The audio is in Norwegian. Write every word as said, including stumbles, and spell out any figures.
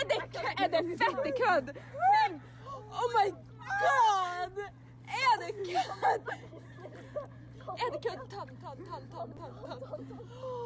Er det kødd? Er det fette kødd? Oh my god! Er det kødd? Er det kødd? Ta den, ta den, ta den, ta den, ta den, ta den.